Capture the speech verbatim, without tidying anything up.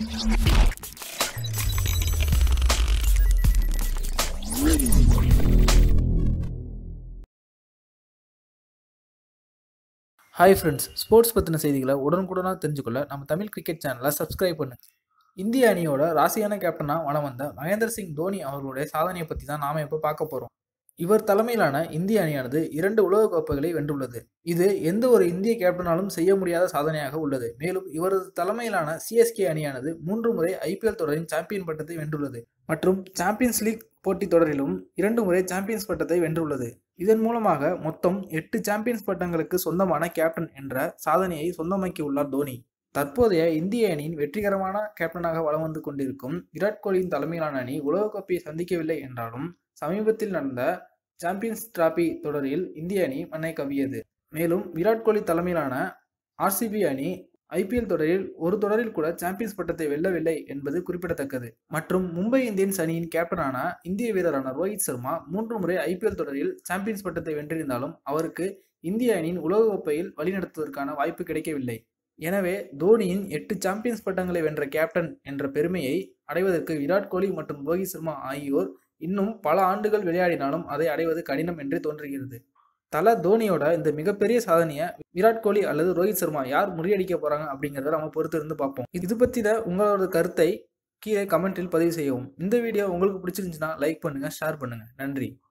Hi friends, sports பற்றின செய்திகளை உடனுக்குடனாக தெரிஞ்சுக்கொள்ள நம்ம தமிழ் கிரிக்கெட் சேனலை சப்ஸ்கிரைப் பண்ணுங்க. இந்திய அணியோட ராசியான கேப்டனாக வலம் வந்த மகேந்திர சிங் தோனி அவர்களுடைய சாதனையை பற்றி தான் நாம இப்போ பார்க்க போகிறோம். இவர் தலைமையிலான இந்திய அணியானது இரண்டு உலக கோப்பைகளை வென்றுள்ளது. இது எந்த ஒரு இந்திய கேப்டனாலும் செய்ய முடியாத சாதனையாக உள்ளது. மேலும் இவரது தலைமையிலான சிஎஸ்கே அணியானது மூன்று முறை ஐபிஎல் தொடரின் சாம்பியன் பட்டத்தை வென்றுள்ளது மற்றும் சாம்பியன்ஸ் லீக் போட்டித் தொடரிலும் இரண்டு முறை சாம்பியன்ஸ் பட்டத்தை வென்றுள்ளது. இதன் மூலமாக மொத்தம் எட்டு சாம்பியன்ஸ் பட்டங்களுக்கு சொந்தமான கேப்டன் என்ற சாதனையை சொந்தமாக்கியுள்ளார் தோனி. தற்போதைய இந்திய அணியின் வெற்றிகரமான கேப்டனாக வலம் வந்து கொண்டிருக்கும் விராட் கோலியின் தலைமையிலான அணி உலகக்கோப்பையை சந்திக்கவில்லை என்றாலும் சமீபத்தில் நடந்த சாம்பியன்ஸ் டிராபி தொடரில் இந்திய அணி மண்ணை கவ்வியது. மேலும் விராட் கோலி தலைமையிலான ஆர்சிபி அணி ஐபிஎல் தொடரில் ஒரு தொடரில் கூட சாம்பியன்ஸ் பட்டத்தை வெல்லவில்லை என்பது குறிப்பிடத்தக்கது. மற்றும் மும்பை இந்தியன்ஸ் அணியின் கேப்டனான இந்திய வீரரான ரோஹித் சர்மா மூன்று முறை ஐபிஎல் தொடரில் சாம்பியன்ஸ் பட்டத்தை வென்றிருந்தாலும் அவருக்கு இந்திய அணியின் உலகக்கோப்பையில் வழிநடத்துவதற்கான வாய்ப்பு கிடைக்கவில்லை. எனவே தோனியின் எட்டு சாம்பியன்ஸ் பட்டங்களை வென்ற கேப்டன் என்ற பெருமையை அடைவதற்கு விராட் கோலி மற்றும் ரோஹித் சர்மா ஆகியோர் இன்னும் பல ஆண்டுகள் விளையாடினாலும் அதை அடைவது கடினம் என்று தோன்றுகிறது. தல தோனியோட இந்த மிகப்பெரிய சாதனையை விராட் கோலி அல்லது ரோஹித் சர்மா யார் முறியடிக்க போறாங்க அப்படிங்கிறத நம்ம பொறுத்து இருந்து பார்ப்போம். இது பற்றின உங்களோட கருத்தை கீழே கமெண்டில் பதிவு செய்யவும். இந்த வீடியோ உங்களுக்கு பிடிச்சிருந்துச்சுன்னா லைக் பண்ணுங்க, ஷேர் பண்ணுங்க. நன்றி.